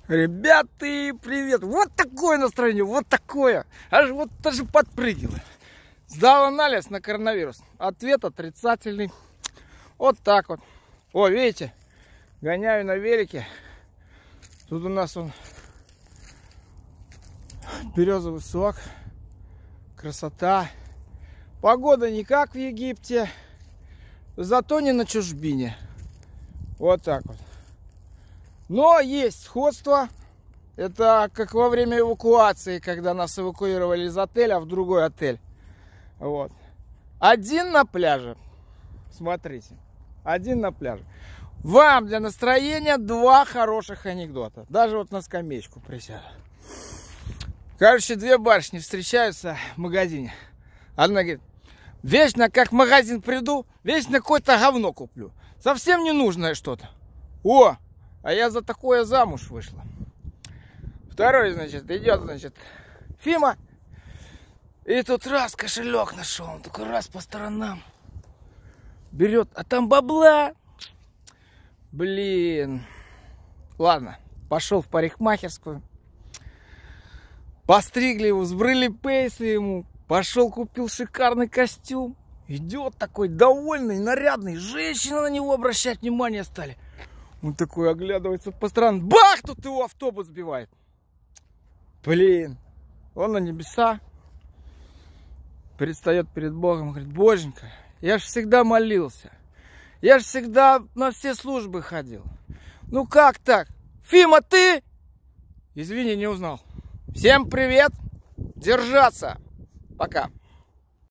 Ребята, привет! Вот такое настроение, вот такое! Аж вот даже подпрыгиваю. Сдал анализ на коронавирус. Ответ отрицательный. Вот так вот. О, видите? Гоняю на велике. Тут у нас он березовый сок. Красота. Погода не как в Египте. Зато не на чужбине. Вот так вот. Но есть сходство. Это как во время эвакуации, когда нас эвакуировали из отеля в другой отель. Вот. Один на пляже. Смотрите. Один на пляже. Вам для настроения два хороших анекдота. Даже вот на скамеечку присяду. Короче, две барышни встречаются в магазине. Одна говорит: вечно как в магазин приду, вечно какое-то говно куплю. Совсем ненужное что-то. О! А я за такое замуж вышла. Второй, значит, идет, значит, Фима. И тут раз кошелек нашел. Он такой раз по сторонам. Берет, а там бабла. Блин. Ладно, пошел в парикмахерскую. Постригли его, сбрили пейсы ему. Пошел, купил шикарный костюм. Идет такой довольный, нарядный. Женщины на него обращать внимание стали. Он такой оглядывается по сторонам. Бах! Тут его автобус сбивает. Блин. Он на небеса. Предстает перед Богом. Говорит: Боженька, я же всегда молился. Я же всегда на все службы ходил. Ну как так? Фима, ты? Извини, не узнал. Всем привет. Держаться. Пока.